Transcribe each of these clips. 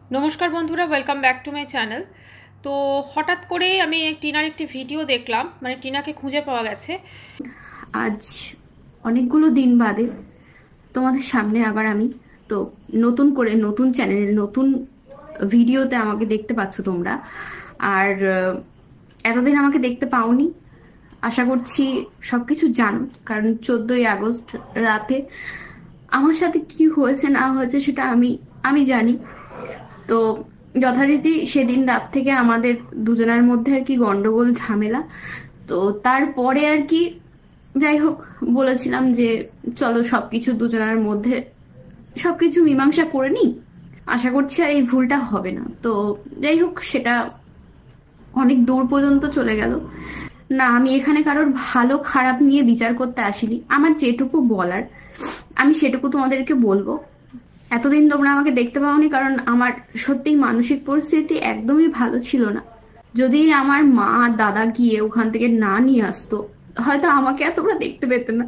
নমস্কার বন্ধুরা, welcome back to my channel. তো হঠাৎ করে আমি টিনার একটি ভিডিও দেখলাম, মানে টিনাকে খুঁজে পাওয়া গেছে। আজ অনেকগুলো দিন বাদে তোমাদের সামনে আবার আমি তো নতুন করে নতুন চ্যানেলে নতুন ভিডিওতে আমাকে দেখতে পাচ্ছ তোমরা। আর এতদিন আমাকে দেখতে পাওনি, আশা করছি সবকিছু জানো, কারণ 14ই আগস্ট রাতে আমার সাথে কি হয়েছে না হয়েছে সেটা আমি আমি জানি। তো যথারীতি সেদিন রাত থেকে আমাদের দুজনের মধ্যে আর কি গন্ডগোল ঝামেলা। তো তারপরে আর কি যাই হোক বলেছিলাম যে চলো সবকিছু দুজনের মধ্যে সবকিছু মীমাংসা করে নিই, আশা করছি আর এই ভুলটা হবে না। তো যাই হোক সেটা অনেক দূর পর্যন্ত চলে গেল। না, আমি এখানে কারোর ভালো খারাপ নিয়ে বিচার করতে আসিনি, আমার যেটুকু বলার আমি সেটুকু তোমাদেরকে বলবো। এতদিন তোমরা আমাকে দেখতে পাওনি কারণ আমার সত্যি মানসিক পরিস্থিতি একদমই ভালো ছিল না। যদি আমার মা দাদা গিয়ে ওখান থেকে না নিয়ে আসতো, হয়তো আমাকে আর তোমরা দেখতে পেতে না।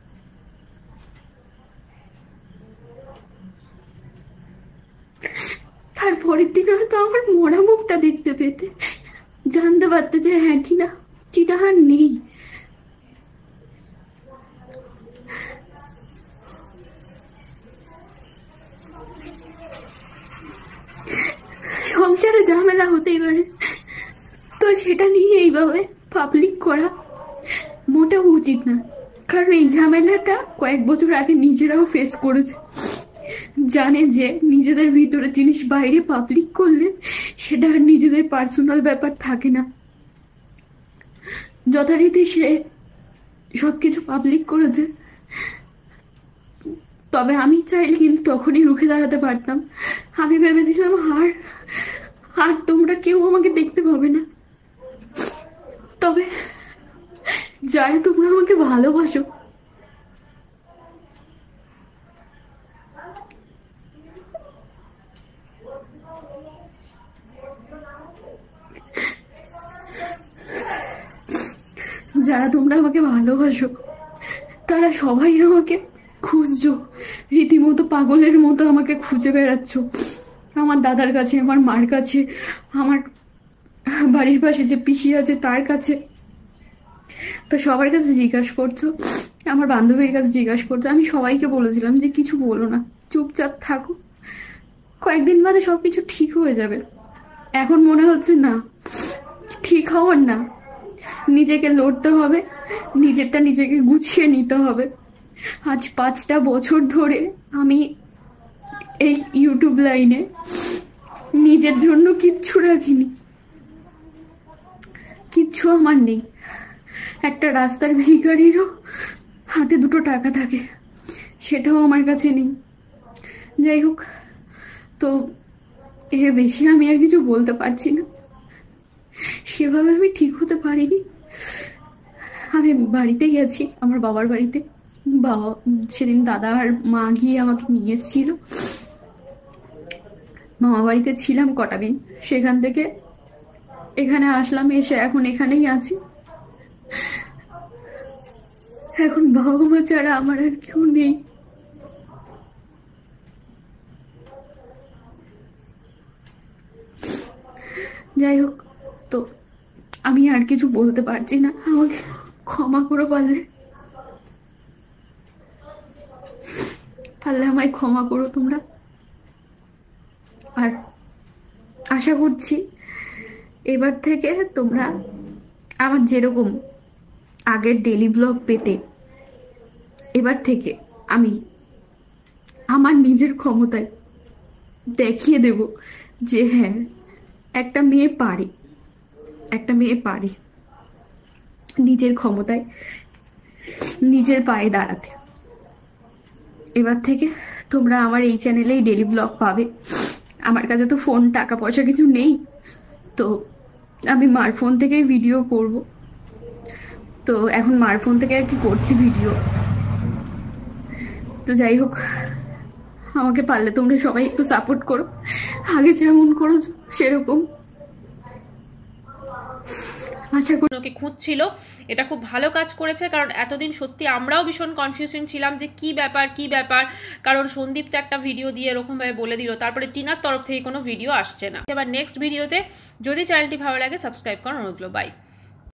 তারপরের দিন হয়তো আমার মরা মুখটা দেখতে পেতে, জানতে পারতে যে হ্যাঁ টিনা টিনা আর নেই। সংসারে ঝামেলা হতেই পারে, তো সেটা নিয়ে এইভাবে পাবলিক করা মোটেও উচিত না। কারণ এই ঝামেলাটা কয়েক বছর আগে নিজেরাও ফেস করেছে, জানে যে নিজেদের ভিতরে জিনিস বাইরে পাবলিক করলে সেটা আর নিজেদের পার্সোনাল ব্যাপার থাকে না। যথারীতি সে সবকিছু পাবলিক করেছে, তবে আমি চাইলে কিন্তু তখনই রুখে দাঁড়াতে পারতাম। আমি ভেবেছিলাম আর আর তোমরা কেউ আমাকে দেখতে পাবে না, তবে যারা তোমরা আমাকে ভালোবাসো যারা তোমরা আমাকে ভালোবাসো তারা সবাই আমাকে খুঁজছো, রীতিমতো পাগলের মতো আমাকে খুঁজে বেড়াচ্ছ। আমার দাদার কাছে, আমার মার কাছে, আমার বাড়ির পাশে যে পিসি আছে তার কাছে, তো সবার কাছে জিজ্ঞাসা করছো, আমার বান্ধবীর কাছে জিজ্ঞাসা করছো। আমি সবাইকে বলেছিলাম যে কিছু বলো না, চুপচাপ থাকো, কয়েকদিন বাদে সবকিছু ঠিক হয়ে যাবে। এখন মনে হচ্ছে না, ঠিক হওয়ার না, নিজেকে লড়তে হবে, নিজেরটা নিজেকে গুছিয়ে নিতে হবে। আজ 5টা বছর ধরে আমি এই ইউটিউব লাইনে নিজের জন্য কিচ্ছু রাখিনি, কিচ্ছু আমার নেই। একটা রাস্তার ভিখারিরও হাতে 2টো টাকা থাকে, সেটাও আমার কাছে নেই। যাই হোক, তো এর বেশি আমি আর কিছু বলতে পারছি না। সেভাবে আমি ঠিক হতে পারিনি। আমি বাড়িতে গেছি, আমার বাবার বাড়িতে। বাবা সেদিন দাদা আর মা গিয়ে আমাকে নিয়ে এসেছিল, মামা বাড়িতে ছিলাম কটা দিন, সেখান থেকে এখানে আসলাম, এসে এখন এখানেই আছি। এখন বাবা মা ছাড়া আমার আর কেউ নেই। যাই হোক, তো আমি আর কিছু বলতে পারছি না, আমাকে ক্ষমা করে পারলে পারলে আমায় ক্ষমা করো তোমরা। আর আশা করছি এবার থেকে তোমরা আমার যেরকম আগের ডেলি ব্লগ পেতে, এবার থেকে আমি আমার নিজের ক্ষমতায় দেখিয়ে দেব যে হ্যাঁ, একটা মেয়ে পারে, একটা মেয়ে পারে নিজের ক্ষমতায় নিজের পায়ে দাঁড়াতে। এবার থেকে তোমরা আমার এই চ্যানেলেই ডেলি ব্লগ পাবে। আমার কাছে তো ফোন টাকা পয়সা কিছু নেই, তো আমি মার ফোন থেকেই ভিডিও করব। তো এখন মার ফোন থেকে আর কি করছি ভিডিও। তো যাই হোক, আমাকে পারলে তোমরা সবাই একটু সাপোর্ট করো, আগে যেমন করেছো সেরকম। আশা করি ওকে খুঁজছিল। এটা খুব ভালো কাজ করেছে, কারণ এতদিন সত্যি আমরাও ভীষণ কনফিউশন ছিলাম যে কি ব্যাপার, কারণ সন্দীপ তো একটা ভিডিও দিয়ে এরকমভাবে বলে দিল, তারপরে টিনার তরফ থেকে কোনো ভিডিও আসছে না। এবার নেক্সট ভিডিওতে যদি চ্যানেলটি ভালো লাগে সাবস্ক্রাইব করার অনুরোধ। বাই।